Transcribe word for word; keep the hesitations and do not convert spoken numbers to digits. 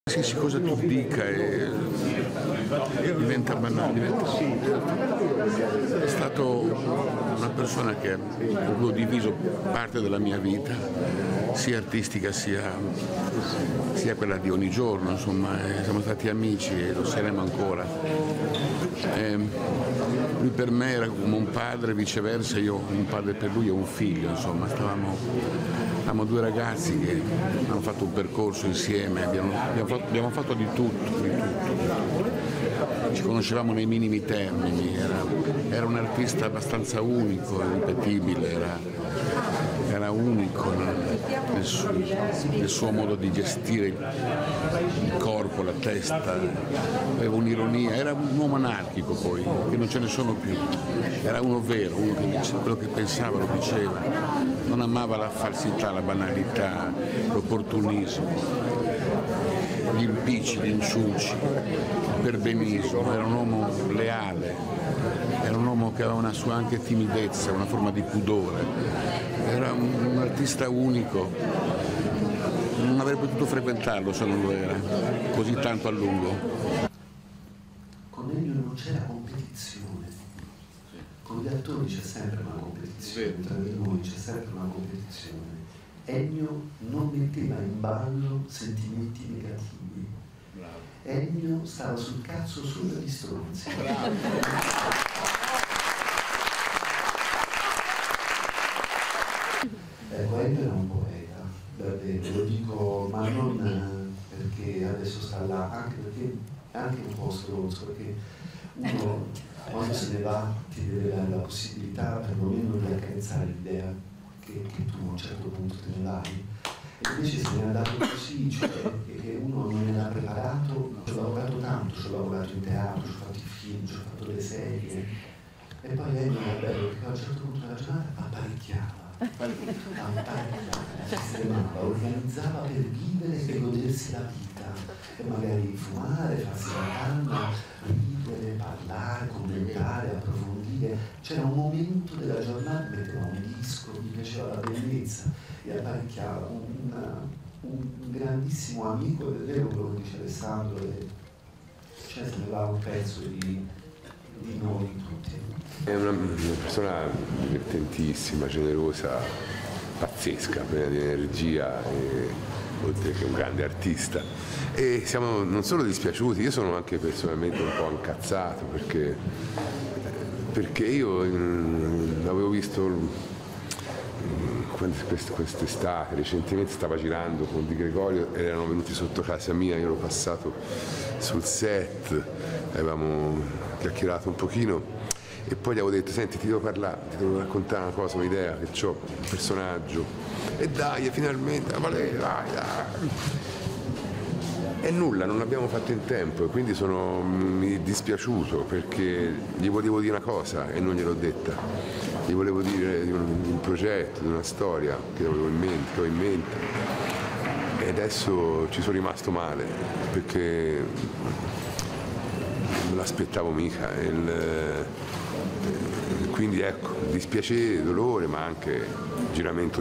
Qualsiasi cosa tu dica è, diventa banale, diventa... è stato una persona che con cui ho diviso parte della mia vita, sia artistica sia, sia quella di ogni giorno, insomma, siamo stati amici e lo saremo ancora. E lui per me era come un padre, viceversa io un padre per lui e un figlio, insomma, stavamo, eravamo due ragazzi che hanno fatto un percorso insieme, abbiamo, abbiamo, fatto, abbiamo fatto di tutto, di tutto. Ci conoscevamo nei minimi termini, era, era un artista abbastanza unico, irripetibile, era, era unico nel suo, nel suo modo di gestire il corpo, la testa, aveva un'ironia, era un uomo anarchico poi, che non ce ne sono più, era uno vero, uno che diceva quello che pensava lo diceva, non amava la falsità, la banalità, l'opportunismo, gli impicci, gli inciuci, il perbenismo, era un uomo leale, era un uomo che aveva una sua anche timidezza, una forma di pudore, era un, un artista unico, non avrei potuto frequentarlo se non lo era, così tanto a lungo. Con Ennio non c'era competizione, con gli attori c'è sempre una competizione, tra di noi c'è sempre una competizione. Ennio non metteva in ballo sentimenti negativi. Bravo. Ennio stava sul cazzo solo degli stronzi. Bravo. Ecco, Ennio era un poeta, davvero, lo dico, ma non perché adesso sta là, anche perché è anche un po' stronzo, perché uno quando se ne va ti deve dare la possibilità perlomeno di accarezzare l'idea Che, che tu a un certo punto te ne vai, e invece se ne è andato così, cioè che uno non era preparato. Ci ho lavorato tanto, ci ho lavorato in teatro, ci ho fatto i film, ci ho fatto le serie, e poi lei non è bello perché a un certo punto della giornata apparecchiava, apparecchiava, sistemava, organizzava per vivere e godersi la vita, e magari fumare, farsi la canna, ridere, parlare, commentare, approfondire. C'era un momento della giornata, metteva un disco, gli piaceva la bellezza e apparecchiava. Una, un grandissimo amico, è vero quello che dice Alessandro, e cioè se ne va un pezzo di, di noi tutti. È una, una persona divertentissima, generosa, pazzesca, piena di energia, e, oltre che un grande artista. E siamo non solo dispiaciuti, io sono anche personalmente un po' incazzato perché, perché io mh, avevo visto quest'estate, recentemente stava girando con Di Gregorio, erano venuti sotto casa mia, io ero passato sul set, avevamo chiacchierato un pochino e poi gli avevo detto: senti, ti devo parlare, ti devo raccontare una cosa, un'idea, che ho un personaggio, e dai, finalmente, dai, dai, dai. E nulla, non l'abbiamo fatto in tempo, e quindi sono mi dispiaciuto perché gli volevo dire una cosa e non gliel'ho detta. Gli volevo dire di un, un progetto, di una storia che avevo in mente, che ho in mente, e adesso ci sono rimasto male perché non l'aspettavo mica. Il, quindi ecco, dispiacere, dolore, ma anche giramento